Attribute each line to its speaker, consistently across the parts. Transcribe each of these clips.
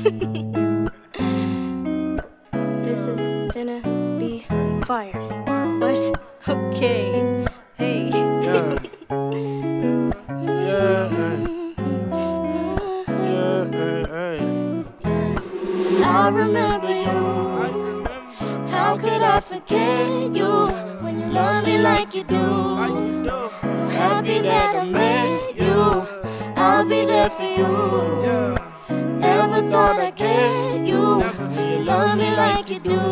Speaker 1: This is finna be fire. What? Okay. Hey.
Speaker 2: Yeah.
Speaker 1: I remember you. How could I forget you when you love me like you do? So happy that I met you. I'll be there for you. Never thought I'd get you when you love me like you do.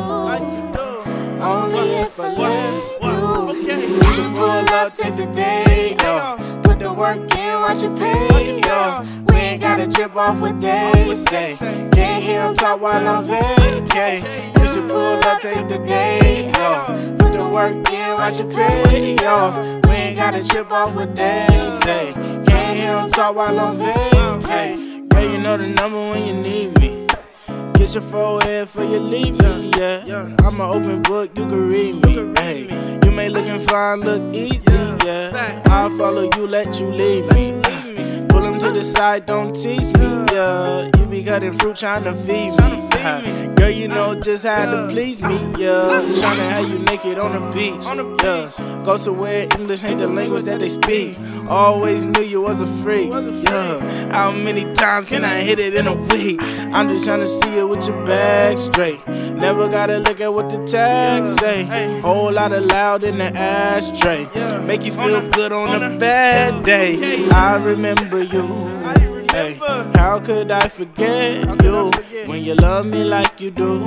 Speaker 1: Only if I let you. You should pull up, take the day off. Put the work in, watch it pay off. We ain't gotta trip off what they say. Can't hear them talk while I'm vacay. You should pull up, take the day off. Put the work in, watch it pay off. We ain't gotta trip off what they say. Can't hear them talk while I'm vacay.
Speaker 2: Girl, you know the number when you need me. Kiss your forehead before you leave me, yeah. I'm an open book, you can read me. Hey, you may lookin' fine, look easy, yeah. I'll follow you, let you lead me. Pull them to the side, don't tease me, yeah. You be cutting fruit, trying to feed me. Girl, you know just how to please me, yeah. Tryna have you naked on the beach, yeah. Go somewhere, English ain't the language that they speak. Always knew you was a freak, yeah. How many times can I hit it in a week? I'm just tryna see you with your back straight. Never gotta look at what the tags say. Whole lot of loud in the ashtray. Make you feel good on a bad day. I remember you. Hey, how could I forget you when you love me like you do?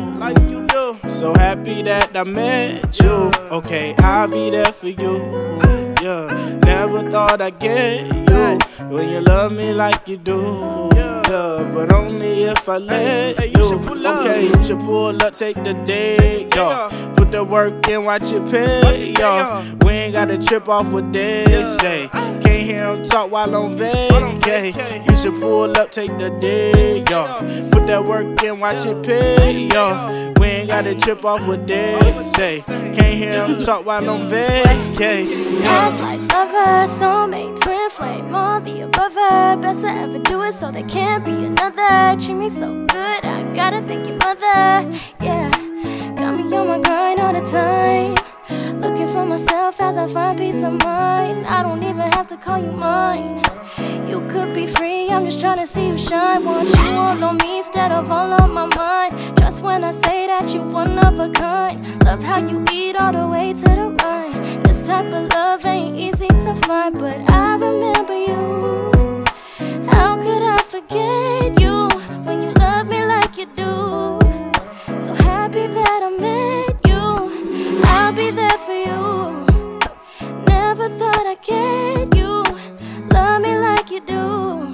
Speaker 2: So happy that I met you. Okay, I'll be there for you. Yeah, never thought I'd get you when you love me like you do. Yeah, but only if I let you. Okay, you should pull up, take the day off. Put the work in, watch it pay off. We ain't gotta trip off what they say. Can't hear them talk while I'm vacay. You should pull up, take the day off. Put that work in, watch it pay off. We ain't gotta trip off what they say. Can't hear them talk while I'm vacay.
Speaker 1: Past life lover, soulmate, twin flame, all the above her. Best to ever do it so there can't be another. Treat me so good, I gotta thank your mother. Yeah, got me on my grind all the time. Looking for myself as I find peace of mind. I don't even have to call you mine. You could be free, I'm just trying to see you shine. Want you all on me instead of all on my mind. Trust when I say that you one of a kind. Love how you eat all the way to the right. This type of love ain't easy to find, but I remember you. How could I forget you when you love me like you do? So happy that I met you. I'll be there for you. Never thought I'd get you. Love me like you do.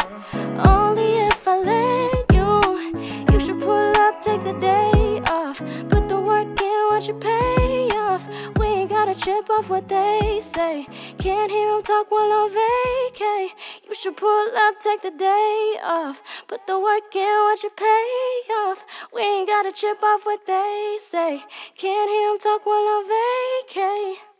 Speaker 1: Only if I let you. You should pull up, take the day off. Put the work in, watch it pay off. We ain't gotta trip off what they say. Can't hear them talk while I'm vacay. You should pull up, take the day off. Put the work in, watch it pay off. We ain't gotta trip off what they say. Can't hear them talk while I'm vacay.